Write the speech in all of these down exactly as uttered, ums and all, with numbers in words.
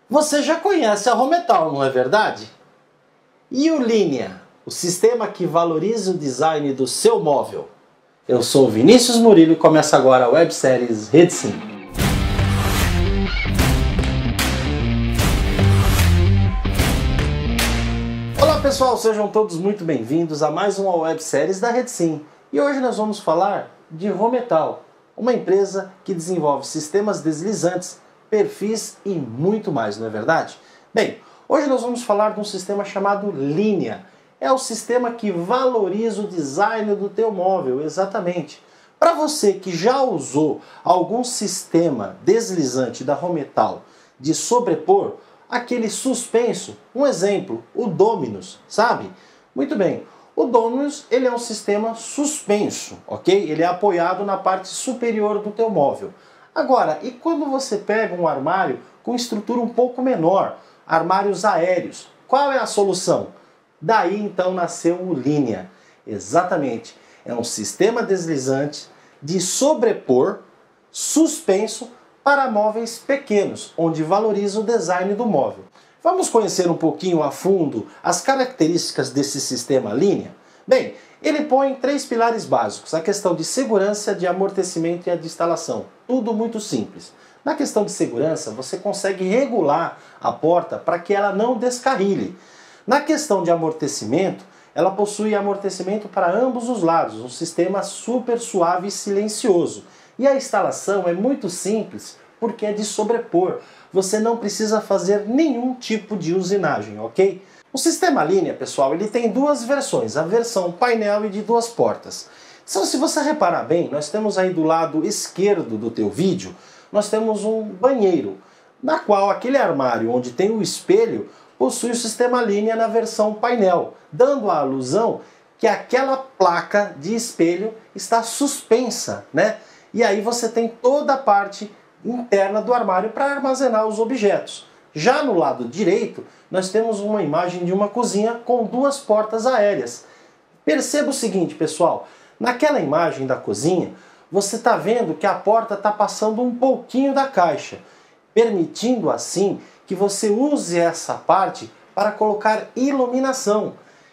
Você já conhece a Rometal, não é verdade? E o Linea, o sistema que valoriza o design do seu móvel? Eu sou o Vinícius Murilo e começa agora a websérie RedSim. Olá pessoal, sejam todos muito bem-vindos a mais uma websérie da RedSim. E hoje nós vamos falar de Rometal, uma empresa que desenvolve sistemas deslizantes, perfis e muito mais, não é verdade? Bem, hoje nós vamos falar de um sistema chamado Linea. É o sistema que valoriza o design do teu móvel, exatamente. Para você que já usou algum sistema deslizante da Rometal de sobrepor, aquele suspenso, um exemplo, o Dominus, sabe? Muito bem, o Dominus ele é um sistema suspenso, ok? Ele é apoiado na parte superior do teu móvel. Agora, e quando você pega um armário com estrutura um pouco menor, armários aéreos, qual é a solução? Daí então nasceu o Linea. Exatamente, é um sistema deslizante de sobrepor, suspenso, para móveis pequenos, onde valoriza o design do móvel. Vamos conhecer um pouquinho a fundo as características desse sistema Linea? Bem, ele põe três pilares básicos, a questão de segurança, de amortecimento e a de instalação. Tudo muito simples. Na questão de segurança, você consegue regular a porta para que ela não descarrile. Na questão de amortecimento, ela possui amortecimento para ambos os lados, um sistema super suave e silencioso. E a instalação é muito simples, porque é de sobrepor. Você não precisa fazer nenhum tipo de usinagem, ok? O sistema Linea, pessoal, ele tem duas versões, a versão painel e de duas portas. Então, se você reparar bem, nós temos aí do lado esquerdo do teu vídeo, nós temos um banheiro, na qual aquele armário onde tem o espelho possui o sistema Linea na versão painel, dando a alusão que aquela placa de espelho está suspensa, né? E aí você tem toda a parte interna do armário para armazenar os objetos. Já no lado direito, nós temos uma imagem de uma cozinha com duas portas aéreas. Perceba o seguinte, pessoal, naquela imagem da cozinha, você está vendo que a porta está passando um pouquinho da caixa, permitindo assim que você use essa parte para colocar iluminação.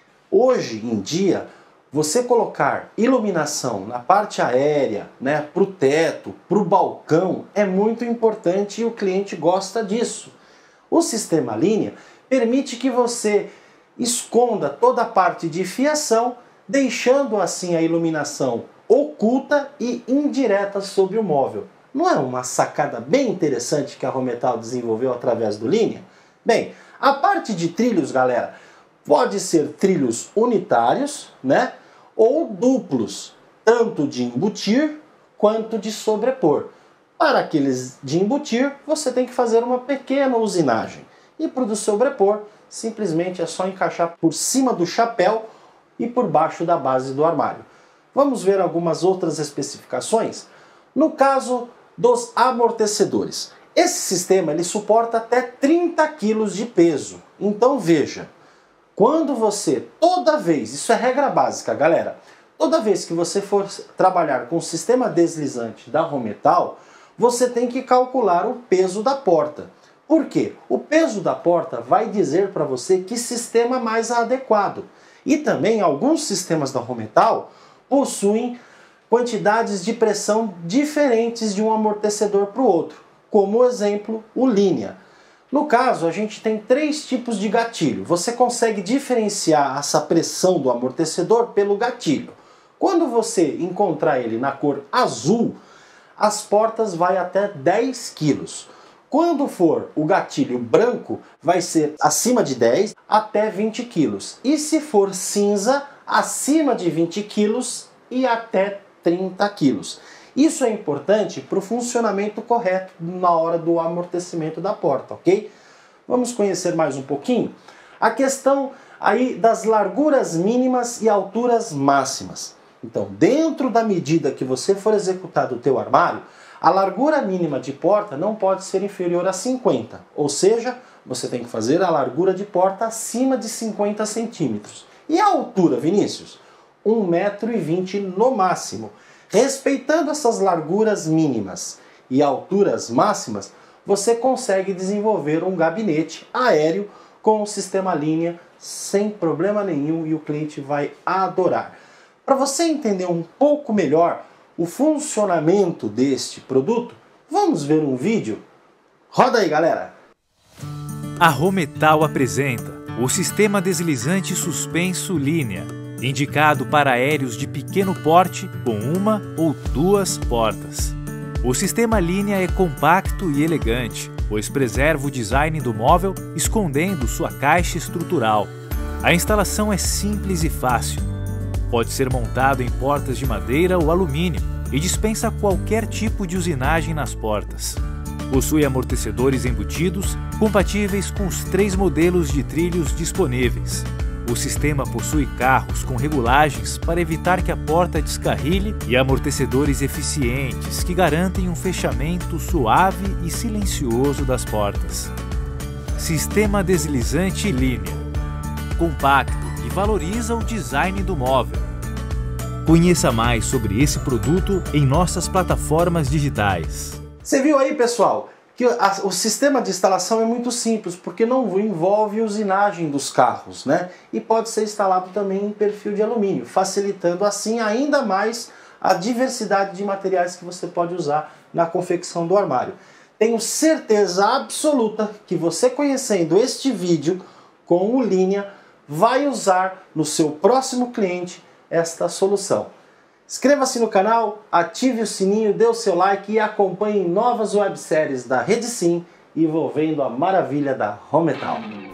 Hoje em dia, você colocar iluminação na parte aérea, né, para o teto, para o balcão, é muito importante e o cliente gosta disso. O sistema Linea permite que você esconda toda a parte de fiação, deixando assim a iluminação oculta e indireta sobre o móvel. Não é uma sacada bem interessante que a Rometal desenvolveu através do Linea? Bem, a parte de trilhos, galera, pode ser trilhos unitários, né, ou duplos, tanto de embutir quanto de sobrepor. Para aqueles de embutir, você tem que fazer uma pequena usinagem. E para o do sobrepor, simplesmente é só encaixar por cima do chapéu e por baixo da base do armário. Vamos ver algumas outras especificações? No caso dos amortecedores, esse sistema ele suporta até trinta quilos de peso. Então veja, quando você, toda vez, isso é regra básica, galera, toda vez que você for trabalhar com o sistema deslizante da Rometal, você tem que calcular o peso da porta. Por quê? O peso da porta vai dizer para você que sistema mais adequado. E também alguns sistemas da Rometal possuem quantidades de pressão diferentes de um amortecedor para o outro, como exemplo o Linea. No caso, a gente tem três tipos de gatilho. Você consegue diferenciar essa pressão do amortecedor pelo gatilho. Quando você encontrar ele na cor azul, as portas vai até dez quilos. Quando for o gatilho branco, vai ser acima de dez até vinte quilos. E se for cinza, acima de vinte quilos e até trinta quilos. Isso é importante para o funcionamento correto na hora do amortecimento da porta, ok? Vamos conhecer mais um pouquinho? A questão aí das larguras mínimas e alturas máximas. Então, dentro da medida que você for executar do teu armário, a largura mínima de porta não pode ser inferior a cinquenta, ou seja, você tem que fazer a largura de porta acima de cinquenta centímetros. E a altura, Vinícius? um metro e vinte no máximo. Respeitando essas larguras mínimas e alturas máximas, você consegue desenvolver um gabinete aéreo com o sistema linha sem problema nenhum e o cliente vai adorar. Para você entender um pouco melhor o funcionamento deste produto, vamos ver um vídeo? Roda aí, galera! A Rhometal apresenta o sistema deslizante suspenso Linea, indicado para aéreos de pequeno porte com uma ou duas portas. O sistema Linea é compacto e elegante, pois preserva o design do móvel escondendo sua caixa estrutural. A instalação é simples e fácil. Pode ser montado em portas de madeira ou alumínio e dispensa qualquer tipo de usinagem nas portas. Possui amortecedores embutidos compatíveis com os três modelos de trilhos disponíveis. O sistema possui carros com regulagens para evitar que a porta descarrile e amortecedores eficientes que garantem um fechamento suave e silencioso das portas. Sistema deslizante Linea. Compacto e valoriza o design do móvel. Conheça mais sobre esse produto em nossas plataformas digitais. Você viu aí, pessoal, que a, o sistema de instalação é muito simples, porque não envolve usinagem dos carros, né? E pode ser instalado também em perfil de alumínio, facilitando assim ainda mais a diversidade de materiais que você pode usar na confecção do armário. Tenho certeza absoluta que você, conhecendo este vídeo com o Linea, vai usar no seu próximo cliente esta solução. Inscreva-se no canal, ative o sininho, dê o seu like e acompanhe novas webséries da RedSim envolvendo a maravilha da Rhometal.